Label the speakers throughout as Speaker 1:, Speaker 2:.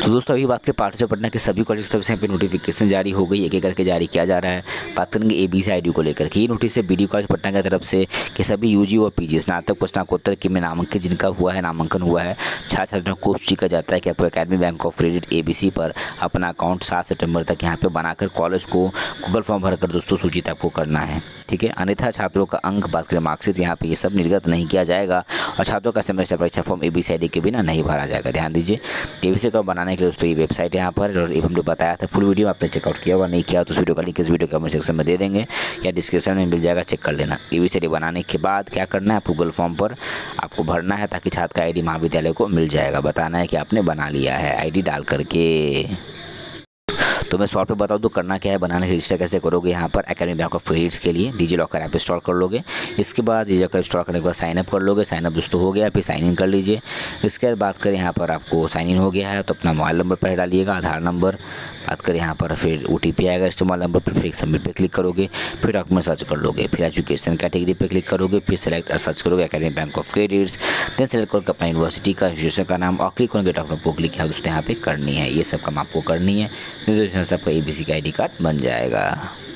Speaker 1: तो दोस्तों अभी बात करें पार्ट पटना के सभी कॉलेज की तरफ से यहाँ पे नोटिफिकेशन जारी हो गई, एक एक करके जारी किया जा रहा है। बात करेंगे एबीसी आईडी को लेकर के। ये नोटिस है बीडी कॉलेज पटना की तरफ से कि सभी यूजी और पीजी स्नातक स्नातकोत्तर के में नामांकन जिनका हुआ है, नामांकन हुआ है, छात्र छात्राओं को किया जाता है कि आपको academy bank of credit ABC पर अपना अकाउंट 7 सितंबर तक यहाँ पे बनाकर कॉलेज को गूगल फॉर्म भरकर दोस्तों सूचित आपको करना है, ठीक है। अन्यथा छात्रों का अंक, बात करें मार्कशीट, यहाँ पे ये सब निर्गत नहीं किया जाएगा और छात्रों का सेमेस्टर परीक्षा फॉर्म एबीसी आईडी के बिना नहीं भरा जाएगा। ध्यान दीजिए, एबीसी का बनाने के लिए दोस्तों ये वेबसाइट यहाँ पर, और ये हमने बताया था फुल वीडियो आपने चेकआउट किया हुआ, नहीं किया तो उस वीडियो का लिंक इस वीडियो कमेंट सेक्शन में दे देंगे या डिस्क्रिप्शन में मिल जाएगा, चेक कर लेना। एबीसी आईडी बनाने के बाद क्या करना है, गूगल फॉर्म पर आपको भरना है ताकि छात्र का आईडी महाविद्यालय को मिल जाएगा। बताना है कि आपने बना लिया है आईडी डाल करके। तो मैं शॉर्ट पे बता दूँ करना क्या है, बनाने रजिस्टर कैसे करोगे। यहाँ पर एकेडमी बैंक ऑफ क्रेडिट्स के लिए डिजी लॉकर ऐप इंस्टॉल कर लोगे। इसके बाद डिजी लॉकर इंस्टॉल करने के बाद साइन अप कर लोगे। साइन अप दोस्तों हो गया, फिर साइन इन कर लीजिए। इसके बाद बात करें यहाँ पर आपको साइन इन हो गया है तो अपना मोबाइल नंबर पर डालिएगा, आधार नंबर। बात करें यहाँ पर फिर OTP आएगा इस मोबाइल नंबर पर, फिर सबमिट पे क्लिक करोगे, फिर डॉक्यूमेंट सर्च कर लोगे, फिर एजुकेशन कैटेगरी पे क्लिक करोगे, फिर सेलेक्ट और सर्च करोगे academy bank of credits. Then select करोगे अपना यूनिवर्सिटी का, इंस्टीट्यूशन का नाम और क्लिक करोगे डॉक्यूमेंट को, क्लिक है दोस्तों यहाँ पे करनी है। ये सब काम आपको करनी है, तो आपका एबीसी का आईडी कार्ड बन जाएगा।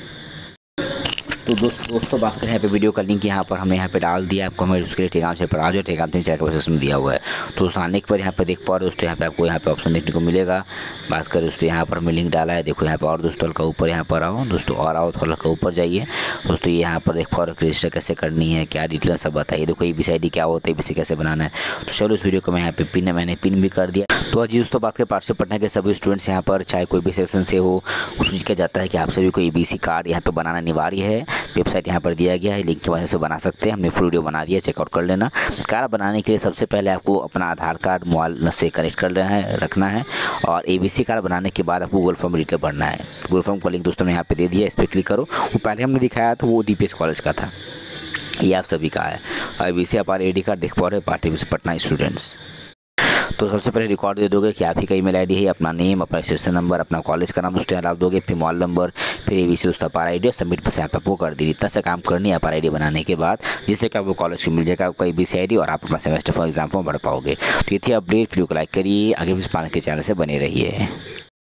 Speaker 1: तो दोस्तों बात करें यहाँ पे वीडियो का लिंक यहाँ पर हमने यहाँ पे डाल दिया आपको, हमें उसके लिए टेलीग्राम से पढ़ा जो टेलीग्राम से चैनल के प्रोसेस में दिया हुआ है। तो दोस्तों आने के बाद यहाँ पे देख पा रहे हो दोस्तों, यहाँ पे आपको यहाँ पे ऑप्शन देखने को मिलेगा। बात करें दोस्तों यहाँ पर हमें लिंक डाला है, देखो यहाँ पे, और दोस्तों हल्का ऊपर यहाँ पर आओ दोस्तों, और आओ थोड़ा हल्का ऊपर जाइए दोस्तों। ये यहाँ पर देख पा रहे हो रजिस्टर कैसे करनी है, क्या डिटेल सब बताइए। देखो एबीसी आईडी क्या होता है, एबीसी कैसे बनाना है। तो चलो इस वीडियो को मैं यहाँ पे मैंने पिन भी कर दिया। तो आज दोस्तों बात करें पार्ट पटना के सभी स्टूडेंट्स यहाँ पर चाहे कोई भी सेक्शन से हो, सूचित किया जाता है कि आप सभी को एबीसी कार्ड यहाँ पे बनाना अनिवार्य है। वेबसाइट यहाँ पर दिया गया है, लिंक की वजह से बना सकते हैं, हमने फुल वीडियो बना दिया, चेकआउट कर लेना। कार्ड बनाने के लिए सबसे पहले आपको अपना आधार कार्ड मोबाइल से कनेक्ट कर लेना है, रखना है, और एबीसी कार्ड बनाने के बाद आपको गूगल फॉर्म डिटेल भरना है। गूगल फॉर्म का लिंक दोस्तों ने यहाँ पे दे दिया, इस पर क्लिक करो। वो पहले हमने दिखाया था वो डीपीएस कॉलेज का था, ये आप सभी का है। और एबीसी आप आईडी कार्ड देख पा रहे हो पार्टी से पटना स्टूडेंट्स। तो सबसे पहले रिकॉर्ड दे दोगे कि आप ही का ईमेल आईडी है, अपना नेम, अपना रजिस्ट्रेशन नंबर, अपना कॉलेज का नाम दोस्तों डाल दोगे, फिर मोबाइल नंबर, फिर एबीसी दोस्तों अपार आईडी और सबमिट पर से आपको कर दी। इतना सा काम करनी है अपार आईडी बनाने के बाद, जिससे कि आपको कॉलेज को मिल जाएगा आपका एबीसी आईडी और आप अपना सेमेस्टर फॉर एग्जाम फॉर्म भर पाओगे। तो ये थी अपडेट, वीडियो को लाइक करिए, आगे भी पाने के चैनल से बने रहिए।